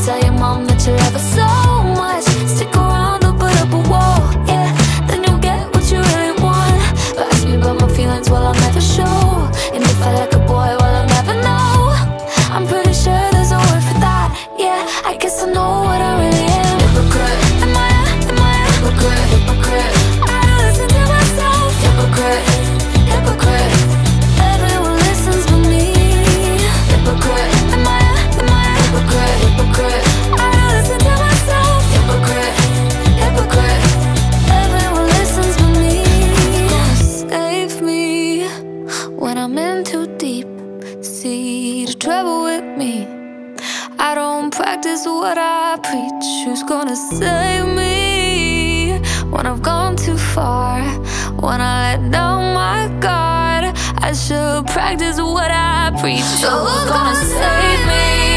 tell your mom that you love her so much. Stick around or put up a wall, yeah. Then you'll get what you really want. But ask me about my feelings, well, I'll never show. And if I like a boy, well, I'll never know. I'm pretty sure there's a word for that, yeah. I guess I know what I really am. Hypocrite. Am I a hypocrite? Hypocrite. I don't listen to myself. Hypocrite. Hypocrite. Everyone listens but me. Hypocrite. Am I a hypocrite? Hypocrite. I don't listen to myself. Hypocrite. Hypocrite. Everyone listens but me. Save me when I'm in too deep. See the trouble with me, I don't practice what I preach. Who's gonna save me when I've gone too far? When I let down my guard, I should practice what I preach. So who's gonna save me?